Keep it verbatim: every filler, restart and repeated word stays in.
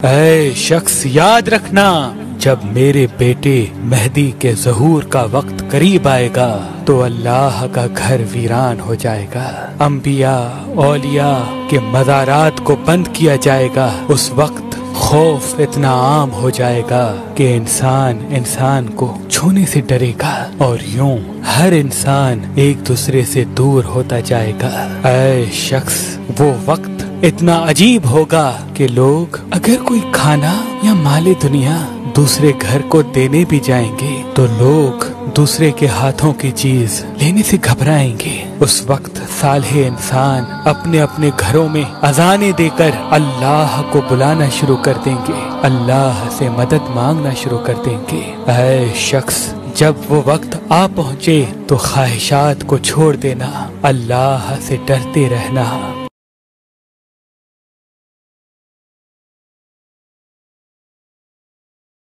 اے شخص یاد رکھنا، جب میرے بیٹے مہدی کے ظہور کا وقت قریب آئے گا تو اللہ کا گھر ویران ہو جائے گا، انبیاء اولیاء کے مزارات کو بند کیا جائے گا۔ اس وقت خوف اتنا عام ہو جائے گا کہ انسان انسان کو چھونے سے ڈرے گا، اور یوں ہر انسان ایک دوسرے سے دور ہوتا جائے گا۔ اے شخص، وہ وقت اتنا عجیب ہوگا کہ لوگ اگر کوئی کھانا یا مال دنیا دوسرے گھر کو دینے بھی جائیں گے تو لوگ دوسرے کے ہاتھوں کی چیز لینے سے گھبرائیں گے۔ اس وقت صالح انسان اپنے اپنے گھروں میں اذانیں دے کر اللہ کو بلانا شروع کر دیں گے، اللہ سے مدد مانگنا شروع کر دیں گے۔ اے شخص، جب وہ وقت آ پہنچے تو خواہشات کو چھوڑ دینا، اللہ سے ڈرتے رہنا۔